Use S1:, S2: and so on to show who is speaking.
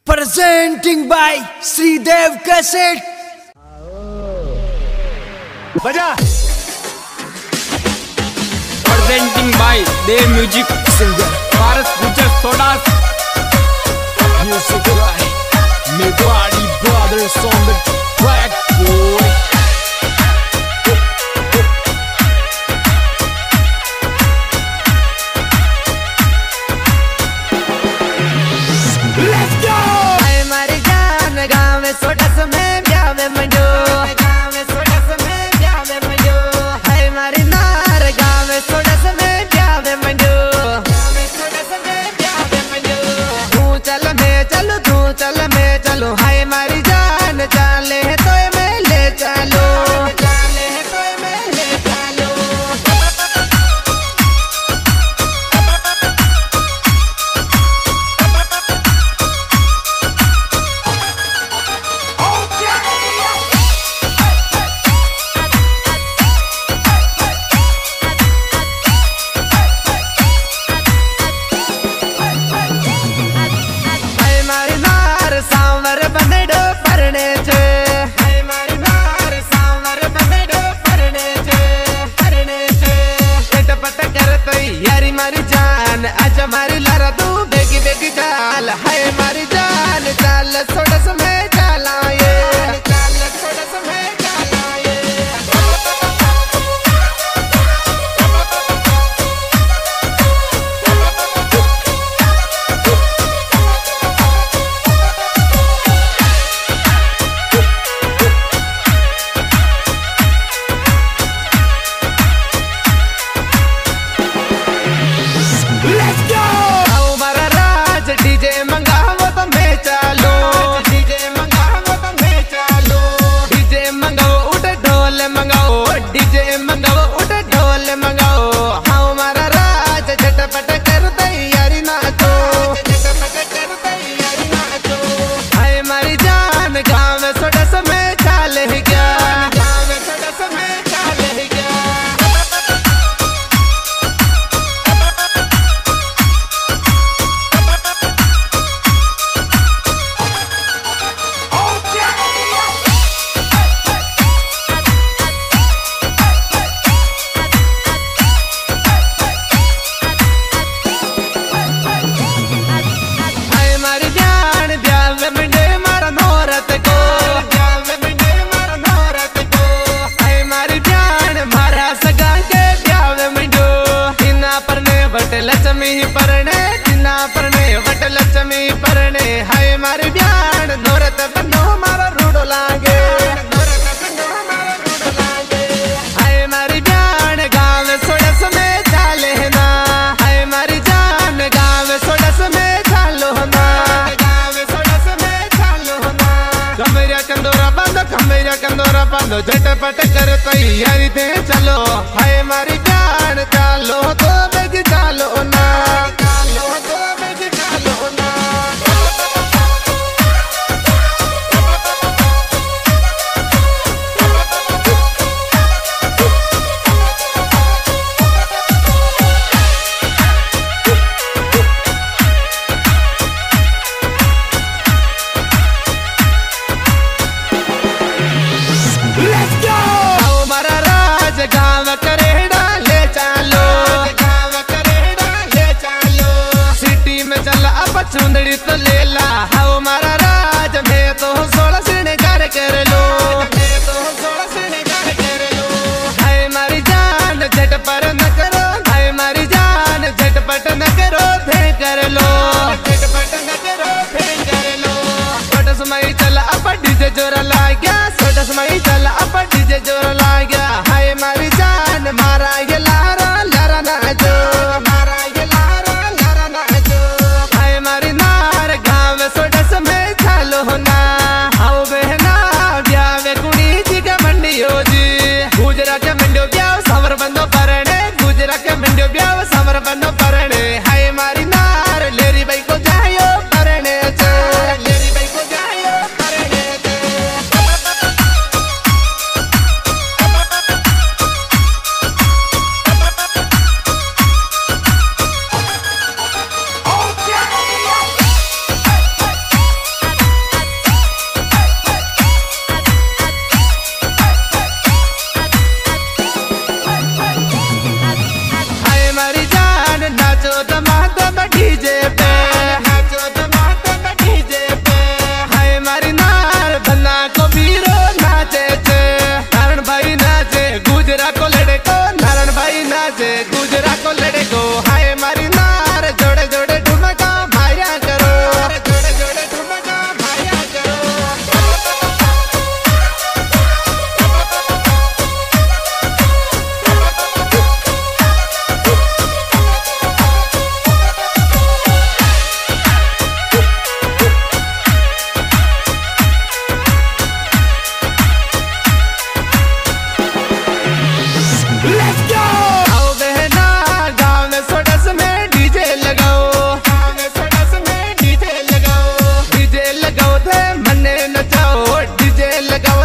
S1: Presenting by Sridev Cassette.
S2: बजा।
S3: Presenting by Dev Music
S1: Singer
S3: Paras Gujar Sodas.
S1: Music by Megwadi Brothers on the track, boy.
S2: Let's go।
S4: हमारी जान गाँव में सोडस में ब्यावे मंजो, गाँव में सोडस में ब्यावे मंजो। हमारी नार गाँव में सोडस में ब्यावे मंजो, गाँव में सोडस में ब्यावे मंजो। तू चल मैं चलूं, तू चल मैं चलूं। हमारी जान चाले तो मैं ले चलो, चाले तो मैं ले चलो। हमारी नार सांवर बंदड़ो परने छे, हमारी नार सांवर बंदड़ो परने छे, परने छे। चटपट करतो यारी मारी जान, आज हमारी लारा तू बेगी बेगी चाल। हमारी जान चाल सोडस में चालाए, चाल सोडस में चालाए।
S2: Let's go।
S4: आओ मारा राज डीजे मंगावो तो मैं चालो, डीजे मंगावो तो मैं चालो। डीजे मंगाओ उठ ढोल मंगाओ, डीजे मंगाओ उठ ढोल मंगाओ। आओ मारा राज झटपट कर तैयारी नाचो, झटपट कर तैयारी नाचो। हाय मारी जान गाँव सोडस में चाले गया, गाँव सोडस में चाले गया। हमारी जान ब्यावे मंडे मारा नौरत को, ब्यावे मंडे मारा नौरत को। हमारी जान मारा सगा के ब्यावे मंडो। तिना परने बट लक्ष्मी परने, तिना परने बट लक्ष्मी परने। हमारी जान नौरत बनो मारा रूडो लागे, नौरत बनो मारा रूडो लागे। हमारी जान गाँव सोडस में चाले ना, हमारी जान गाँव सोडस में चालो ना, गाँव सोडस में चालो ना। कमरिया कंदोरा बांधो, कमरिया कंदोरा बांधो। झटपट कर तैयारी दे चलो। हमारी जान चालो तो बेगी चालो ना, चालो तो बेगी चालो ना।
S2: Let's go।
S4: आओ मारा राज गाँव करेड़ा ले चालो, गाँव करेड़ा ले चालो। सिटी में चल अब चुंदड़ी तो ले ला। आओ मारा राज मैं तो 16 श्रृंगार कर लो, मैं तो 16 श्रृंगार कर लो। हाय मारी जान झटपट न करो, हाय मारी जान झटपट न करो, थे कर लो, झटपट न करो, थे कर लो। सोडस में चल अब डीजे जोर ला गया, सोडस में चल अब डीजे जोर ला गया। हाय मारी जान मारा ये लारा लारा नाचो, मारा ये लारा लारा नाचो। हाय मारी नार गाँव सोड ने नचाओ डीजे लगाओ